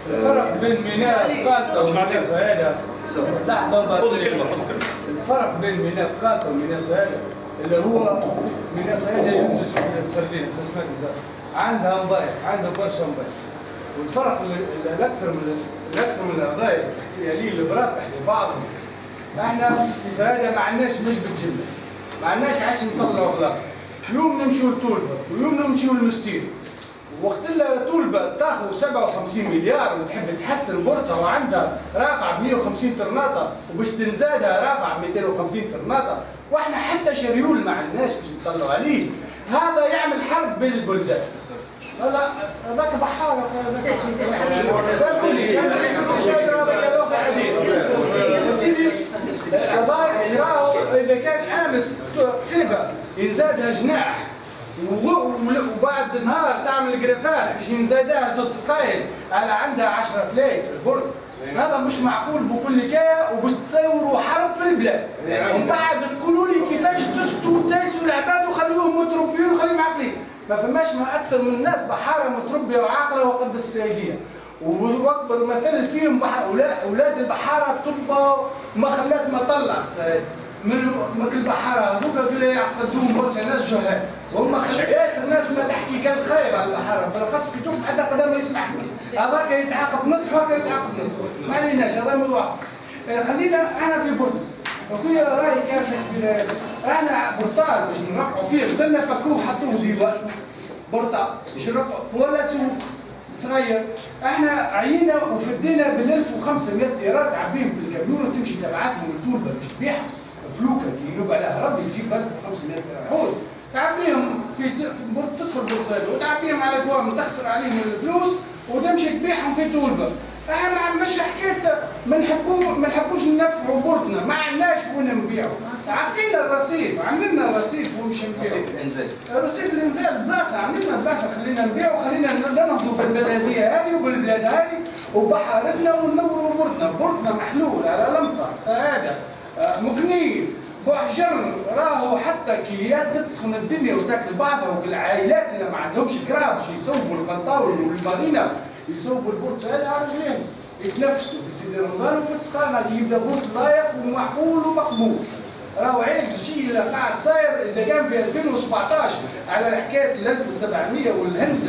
الفرق بين ميناء قالته وميناء صهيلة لحظة الفرق بين ميناء قالته وميناء صهيلة اللي هو ميناء صهيلة ينتج السردين الأسماك الزرقاء عندها مضايق عندها برشا مضايق والفرق الأكثر من القضايا اللي البراد تحت بعضهم احنا في صهيلة ما عندناش نسبة جملة ما عندناش عاش نطلعوا خلاص يوم نمشيو لطولبة ويوم نمشيو لمستير وقت اللي طولبة تاخذ 57 مليار وتحب تحسن بورتها وعندها رافعه ب 150 طرناطه وباش تنزادها رافعه ب 250 طرناطه واحنا حتى شريول ما عندناش باش نطلعوا عليه هذا يعمل حرب بين البلدان. هذاك بحاره اذا كان امس تصيبه ينزادها جناح وبعد نهار تعمل جرافات باش ينزادها في السقايل على عندها 10 فلاي في البرد هذا مش معقول بكل كاية وباش تصوروا حرب في البلاد ومن بعد تقولوا لي كيفاش تسكتوا وتسايسوا العباد وخليوهم متربيين وخليهم عاقلين ما فماش ما اكثر من الناس بحاره متربيه وعاقله وقد السيديه واكبر مثل فيهم اولاد البحاره طبوا وما خلات ما طلعت من البحاره هذوك اللي يعقدوهم برشا ناس جهال وهم ياسر ناس ما تحكي كان خايب على البحاره بالاخص كي توقف حتى قدام ما يسمعك هذاك يتعاقب نصف وهذاك يتعاقب نصف ما عليناش هذا موضوع خلينا انا في بورتو وفي راي كان في احنا بورتال باش نرقعوا فيه نزلنا فكوه حطوه ديوان بورتال باش نرقعوا ولا سوق صغير احنا عينا وفدينا بال 1500 دينار تعبيهم في الكاميون وتمشي تبعاتهم لطولبه باش تبيعهم فلوكه كي ينوب عليها ربي تجيب 1500 درهم تعبيهم في تدخل بورصيد وتعبيهم على دوام تخسر عليهم الفلوس وتمشي تبيعهم في طولبه. احنا مش حكايه ما نحبوش ننفعوا بورتنا ما عندناش وين نبيعوا عطينا الرصيف عملنا رصيف ومش نبيعوا رصيف الانزال بلاصه عملنا بلاصه خلينا نبيعوا خلينا ننهضوا بالبلديه هذه وبالبلاد هذه وبحارتنا وننوروا بورتنا محلول على لمطه سعاده مكنيف بحجر راهو حتى كي تسخن الدنيا وتاكل بعضها وبالعائلات اللي ما عندهمش كراب باش يصوبوا القنطاوي والمارينا يصوبوا البورصه على رجليهم يتنفسوا في سيدي رمضان وفي السخانه يبدا بورت لايق ومعقول ومقبول. راهو عيب الشيء اللي قاعد صاير اذا كان في 2017 على حكايه ال 1700 والهمزه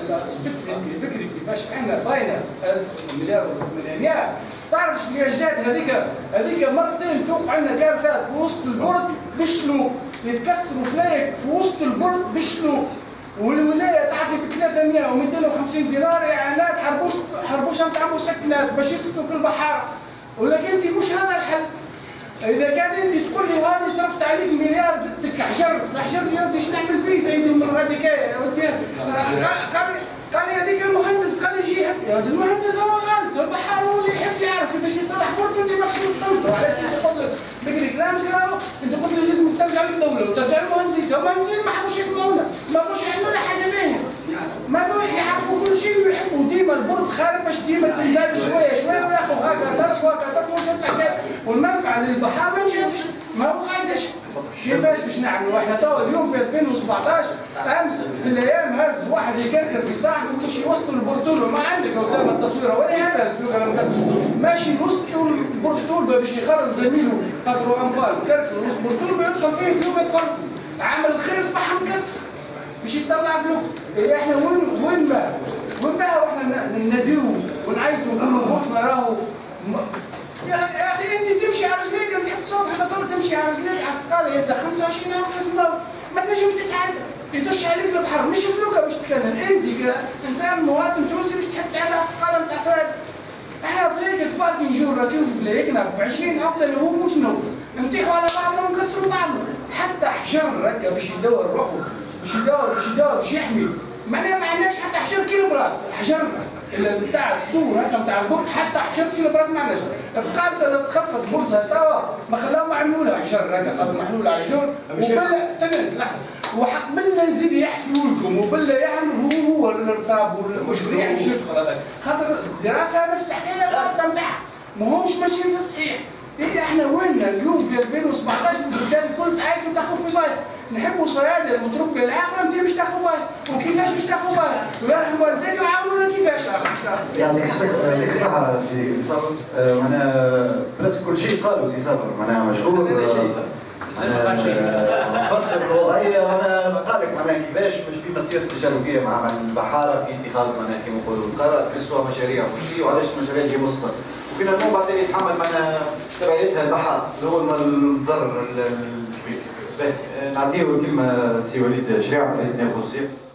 البكري كيفاش احنا باينه 1000 مليار ومليونير تعرف شنو جات هذيك مرتين توقع عندنا كارثات في وسط البرد بشلو يتكسروا فلايك في وسط البرد بشلو والولايه تعطي ب 300 و250 دينار اعانات حربوش نتاع مسكنات باش يسكتوا كل بحاره ولكن انت مش هذا الحل. اذا كان انت تقول لي هاني صرفت عليك مليار زدتك حجر يا ودي ايش نعمل فيه سيدي من غادي يا ودي قال لي هذيك المهندس قال لي يجي يا ولد المهندس هو غلط البحار هو اللي يحب يعرف كيفاش يصلح بورتو انت ماكش مستمتع علاش انت قلت لك بكري كلام كراهو انت قلت لي لازم ترجع للدوله وترجع للمهندسين المهندسين ما حبوش يسمعونا ما بغوش يعملوا حاجه باهيه ما يعرفوا كل شيء ويحبوا ديما البرد خارج باش ديما تنزل شويه وياخذ هكا نص وهكا والمنفعه للبحار ما مشاتش ما هو قاعدش كيفاش باش نعملوا احنا توا اليوم في 2017 امس في الايام هز واحد يكركر في صاحبه باش يوصلوا البورتول ما عندك اسامه التصويره ولا هذا الفلوس انا مقسم ماشي وسط البورتول باش يخرج زميله قدره اموال كركر وسط البورتول يدخل فيه فلوس يدخل عمل الخير اصبح مكسر باش يطلع فلوس احنا وين بقى واحنا نناديو ونعيطوا ونقولوا بوطنا راهو يا اخي انت تمشي على رجليك انت تحب تصوب حتى تمشي على رجليك على السقاله يبدا 25 يوم تسمع ما تنجمش تتعدى يدش عليك البحر مش فلوكه باش تتكلم انت انسان مواطن تونسي باش تحب تعدى على السقاله نتاع صاحبك. احنا فلايك تبارك نجيو راكبين في فلايكنا ب 20 عقله اللي هو مش نو نطيحوا على بعضنا ونكسروا بعضنا حتى حجر هكا باش يدور روحه باش يحمي معناها ما عندناش حتى حجر كيلوبرات حجر نتاع الصور هكا نتاع البرد حتى حجر كيلوبرات ما عندناش تخفض بردها توا ما خلاهم يعملوا لها حجر هكا خاطر محلول على الجور وبلا استنى لحظه وبلا يزيد يحفلوا لكم وبلا يعمل هو الارتاب والمشروع مش يدخل هذاك خاطر الدراسه نفس الحكايه غلطه نتاعها ما همش ماشيين في الصحيح. احنا وين اليوم في 2017 الرجال الكل تعيطوا تاخذوا في بايت نحبوا صيادله متربيه العاقله انت مش تاخذوا بالك وكيفاش مش تاخذوا بالك ويرحم والديك يعاونونا كيفاش. يعني يعطيك الصحة سي صابر. معناها بلاس كل شيء قالوا سي صابر معناها مشهور. فسر الوضعية وانا بقالك معناها كيفاش مش كيما تصير استشارية مع البحارة في اتخاذ معناها كيما نقولوا القرار في مشاريع وشيء وعلاش المشاريع اللي مسقط. وفينا المهم بعدين يتحمل معناها تبعيتها البحر اللي هو الضرر الكبير. نعطيه الكلمة سي وليد شريعة رئيس نيابة الوصيف.